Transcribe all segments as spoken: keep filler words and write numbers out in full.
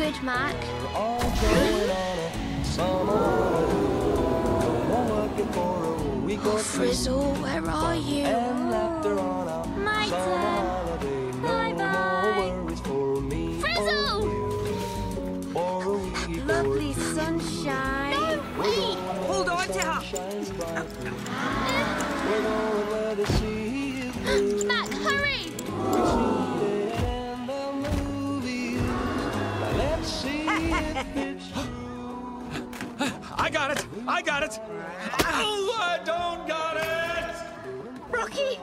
outside, Mac. Oh, Frizzle, where are you? My turn. Bye-bye. Frizzle! Lovely sunshine. No, wait! Hold on to her. Mac, hurry! I got it! I got it! Oh, I don't got it! Rocky!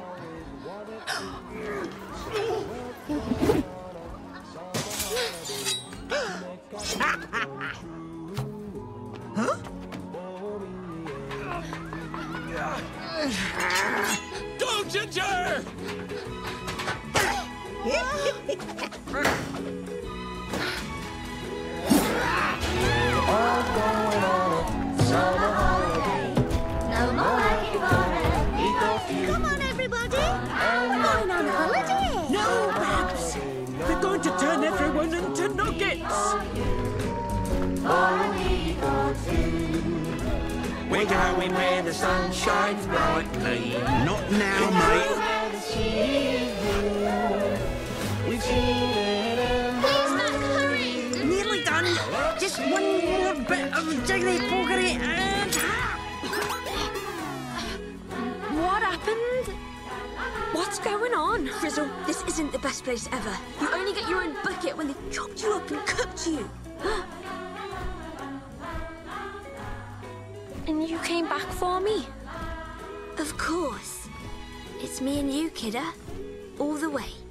Go, Ginger! No more working for it. Come on, everybody. We're going on holiday. No, Babs. We're going to turn everyone into nuggets. We're going where the sun shines brightly. Not now, mate. Please, Mac, hurry! Nearly done. Just one more bit of jiggly pokery and... What happened? What's going on? Frizzle, this isn't the best place ever. You only get your own bucket when they've chopped you up and cooked you. And you came back for me? Of course. It's me and you, kidder. All the way.